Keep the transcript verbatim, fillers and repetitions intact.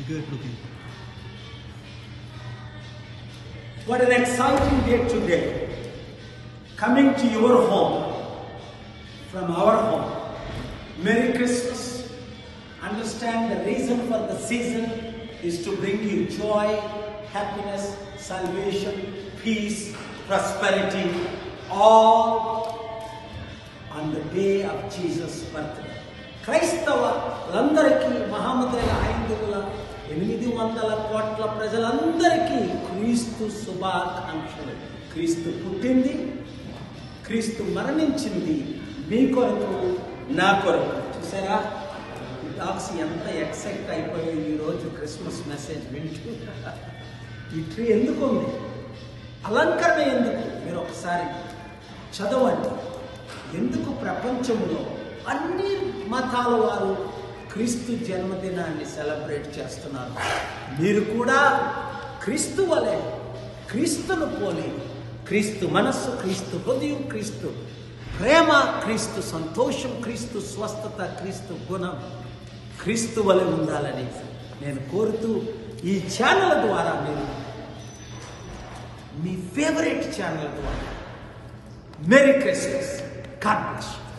Good looking. What an exciting day today. Coming to your home from our home. Merry Christmas. Understand the reason for the season is to bring you joy, happiness, salvation, peace, prosperity, all on the day of Jesus' birthday. క్రైస్తవులందరికీ మహమ్మదుల ఐదు వేల ఎనిమిది వందల కోట్ల ప్రజలందరికీ క్రీస్తు శుభాకాంక్షలు. క్రీస్తు పుట్టింది, క్రీస్తు మరణించింది మీ కొరకు, నా కొరకు. చూసారా డాగ్స్ ఎంత ఎక్సైట్ అయిపోయాయి ఈరోజు క్రిస్మస్ మెసేజ్ వింటూ. ఈ ట్రీ ఎందుకు ఉంది, అలంకరణ ఎందుకు, మీరు ఒకసారి చదవండి. ఎందుకు ప్రపంచంలో అన్ని మతాల వారు క్రీస్తు జన్మదినాన్ని సెలబ్రేట్ చేస్తున్నారు. మీరు కూడా క్రీస్తు వలె, క్రీస్తును పోలి, క్రీస్తు మనస్సు, క్రీస్తు హృదయం, క్రీస్తు ప్రేమ, క్రీస్తు సంతోషం, క్రీస్తు స్వస్థత, క్రీస్తు గుణం, క్రీస్తు వలె ఉండాలని నేను కోరుతూ ఈ ఛానల్ ద్వారా మీరు మీ ఫేవరెట్ ఛానల్ ద్వారా merry Christmas. God bless you.